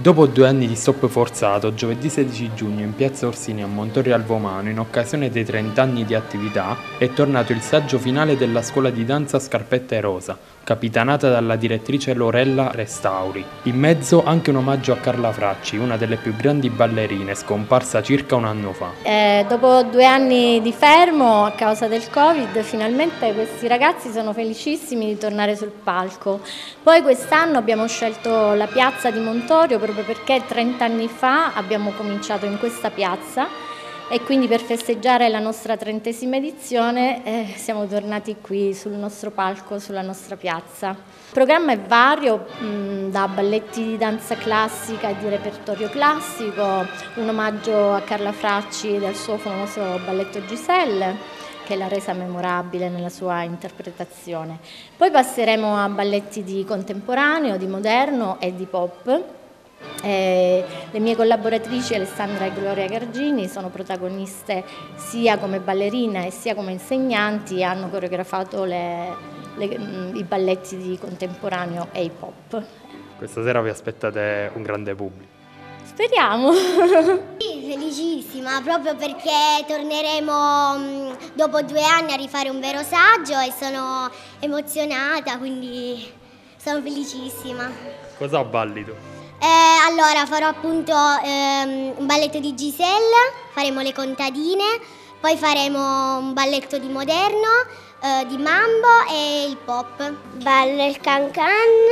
Dopo 2 anni di stop forzato, giovedì 16 giugno in piazza Orsini a Montorio al Vomano, in occasione dei 30 anni di attività, è tornato il saggio finale della scuola di danza Scarpetta e Rosa, capitanata dalla direttrice Lorella Restauri. In mezzo anche un omaggio a Carla Fracci, una delle più grandi ballerine, scomparsa circa un anno fa. Dopo 2 anni di fermo a causa del Covid, finalmente questi ragazzi sono felicissimi di tornare sul palco. Poi quest'anno abbiamo scelto la piazza di Montorio proprio perché 30 anni fa abbiamo cominciato in questa piazza e quindi per festeggiare la nostra 30ª edizione siamo tornati qui sul nostro palco, sulla nostra piazza. Il programma è vario, da balletti di danza classica e di repertorio classico, un omaggio a Carla Fracci del suo famoso balletto Giselle, che l'ha resa memorabile nella sua interpretazione. Poi passeremo a balletti di contemporaneo, di moderno e di pop. Le mie collaboratrici Alessandra e Gloria Gargini sono protagoniste sia come ballerine sia come insegnanti e hanno coreografato i balletti di contemporaneo e hip hop. Questa sera vi aspettate un grande pubblico. Speriamo! Sì, felicissima, proprio perché torneremo dopo 2 anni a rifare un vero saggio e sono emozionata, quindi sono felicissima. Cosa balli tu? Allora farò appunto un balletto di Giselle, faremo le contadine, poi faremo un balletto di moderno, di mambo e il pop. Ballo il can-can,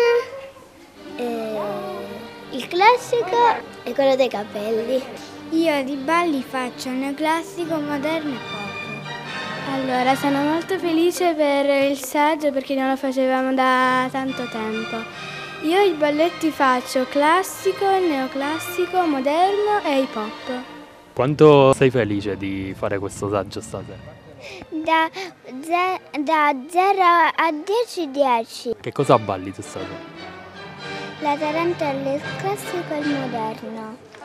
il classico e quello dei capelli. Io di balli faccio neoclassico, moderno e pop. Allora, sono molto felice per il saggio perché non lo facevamo da tanto tempo. Io i balletti faccio classico, neoclassico, moderno e hip hop. Quanto sei felice di fare questo saggio stasera? Da 0 a 10, 10. Che cosa balli tu stasera? La tarantella, il classico e il moderno.